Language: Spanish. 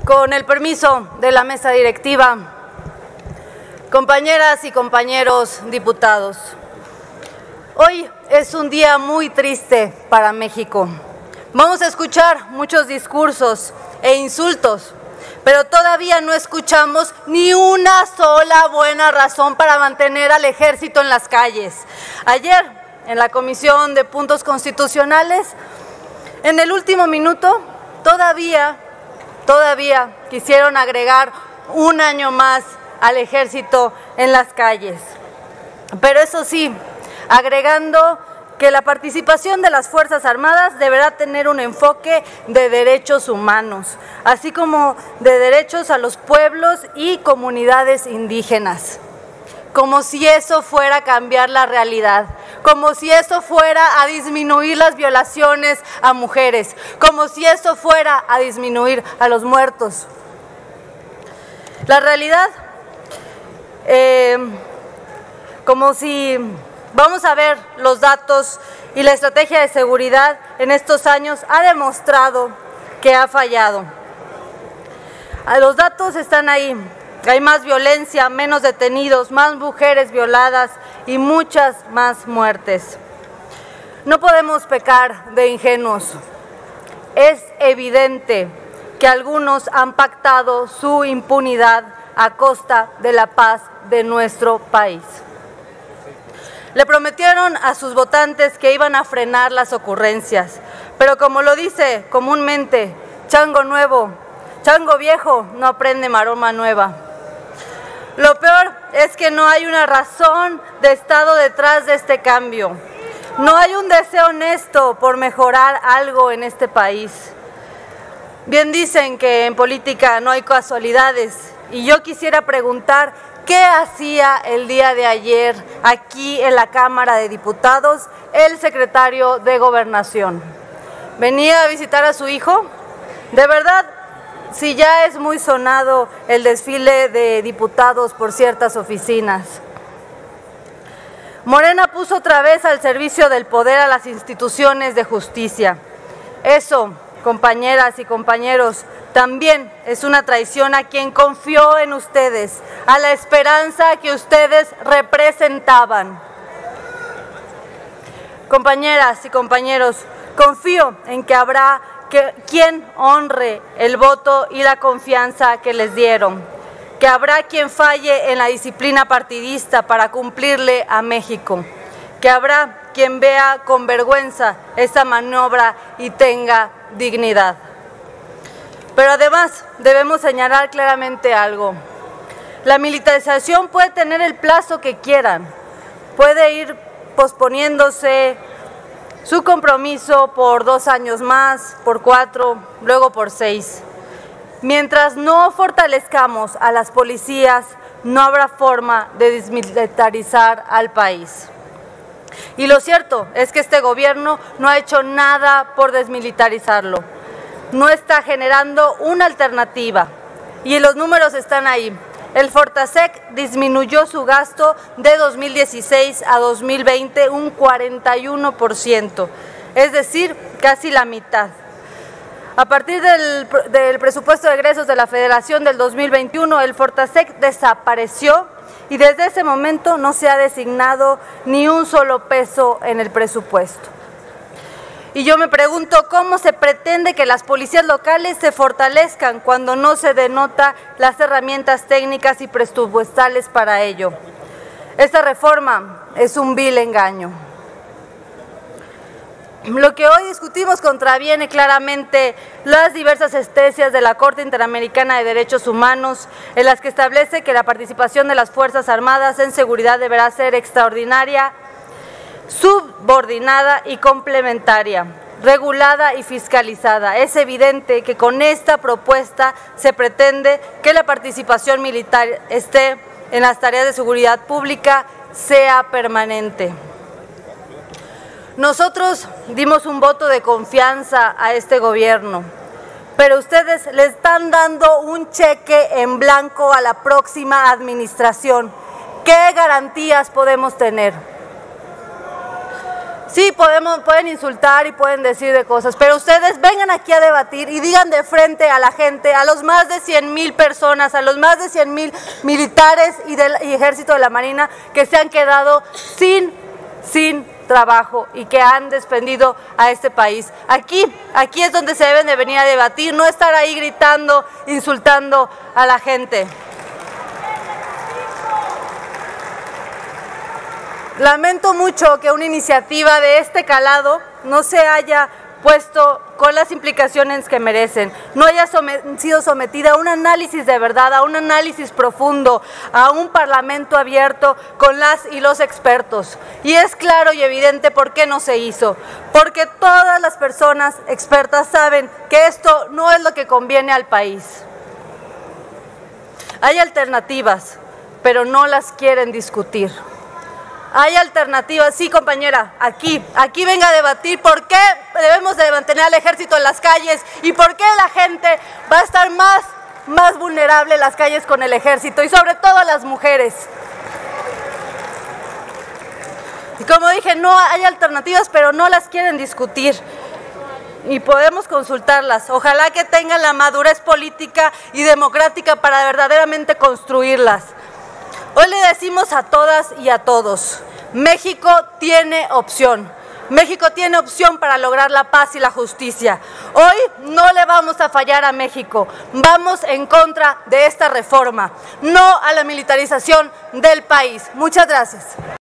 Con el permiso de la mesa directiva, compañeras y compañeros diputados, hoy es un día muy triste para México. Vamos a escuchar muchos discursos e insultos, pero todavía no escuchamos ni una sola buena razón para mantener al ejército en las calles. Ayer, en la Comisión de Puntos Constitucionales, en el último minuto, todavía quisieron agregar un año más al ejército en las calles. Pero eso sí, agregando que la participación de las Fuerzas Armadas deberá tener un enfoque de derechos humanos, así como de derechos a los pueblos y comunidades indígenas. Como si eso fuera a cambiar la realidad, como si eso fuera a disminuir las violaciones a mujeres, como si eso fuera a disminuir a los muertos. La realidad, como si vamos a ver los datos y la estrategia de seguridad en estos años ha demostrado que ha fallado. Los datos están ahí. Hay más violencia, menos detenidos, más mujeres violadas y muchas más muertes. No podemos pecar de ingenuos. Es evidente que algunos han pactado su impunidad a costa de la paz de nuestro país. Le prometieron a sus votantes que iban a frenar las ocurrencias, pero como lo dice comúnmente, chango viejo no aprende maroma nueva. Lo peor es que no hay una razón de Estado detrás de este cambio. No hay un deseo honesto por mejorar algo en este país. Bien dicen que en política no hay casualidades, y yo quisiera preguntar qué hacía el día de ayer aquí en la Cámara de Diputados el secretario de Gobernación. ¿Venía a visitar a su hijo? ¿De verdad? Si ya es muy sonado el desfile de diputados por ciertas oficinas. Morena puso otra vez al servicio del poder a las instituciones de justicia. Eso, compañeras y compañeros, también es una traición a quien confió en ustedes, a la esperanza que ustedes representaban. Compañeras y compañeros, confío en que habrá quien honre el voto y la confianza que les dieron, que habrá quien falle en la disciplina partidista para cumplirle a México, que habrá quien vea con vergüenza esa maniobra y tenga dignidad. Pero además debemos señalar claramente algo. La militarización puede tener el plazo que quieran, puede ir posponiéndose su compromiso por 2 años más, por 4, luego por 6. Mientras no fortalezcamos a las policías, no habrá forma de desmilitarizar al país. Y lo cierto es que este gobierno no ha hecho nada por desmilitarizarlo. No está generando una alternativa. Y los números están ahí. El Fortasec disminuyó su gasto de 2016 a 2020 un 41%, es decir, casi la mitad. A partir del presupuesto de egresos de la Federación del 2021, el Fortasec desapareció y desde ese momento no se ha designado ni un solo peso en el presupuesto. Y yo me pregunto cómo se pretende que las policías locales se fortalezcan cuando no se denota las herramientas técnicas y presupuestales para ello. Esta reforma es un vil engaño. Lo que hoy discutimos contraviene claramente las diversas sentencias de la Corte Interamericana de Derechos Humanos, en las que establece que la participación de las Fuerzas Armadas en seguridad deberá ser extraordinaria, subordinada y complementaria, regulada y fiscalizada. Es evidente que con esta propuesta se pretende que la participación militar en las tareas de seguridad pública sea permanente. Nosotros dimos un voto de confianza a este gobierno, pero ustedes le están dando un cheque en blanco a la próxima administración. ¿Qué garantías podemos tener? Sí, pueden insultar y pueden decir de cosas, pero ustedes vengan aquí a debatir y digan de frente a la gente, a los más de 100,000 personas, a los más de 100,000 militares y ejército de la Marina que se han quedado sin trabajo y que han defendido a este país. Aquí es donde se deben de venir a debatir, no estar ahí gritando, insultando a la gente. Lamento mucho que una iniciativa de este calado no se haya puesto con las implicaciones que merecen, no haya sido sometida a un análisis de verdad, a un análisis profundo, a un parlamento abierto con las y los expertos. Y es claro y evidente por qué no se hizo, porque todas las personas expertas saben que esto no es lo que conviene al país. Hay alternativas, pero no las quieren discutir. Hay alternativas, sí, compañera, aquí venga a debatir por qué debemos de mantener al ejército en las calles y por qué la gente va a estar más vulnerable en las calles con el ejército y sobre todo las mujeres. Y como dije, no hay alternativas, pero no las quieren discutir y podemos consultarlas. Ojalá que tengan la madurez política y democrática para verdaderamente construirlas. Hoy le decimos a todas y a todos, México tiene opción. México tiene opción para lograr la paz y la justicia. Hoy no le vamos a fallar a México. Vamos en contra de esta reforma, no a la militarización del país. Muchas gracias.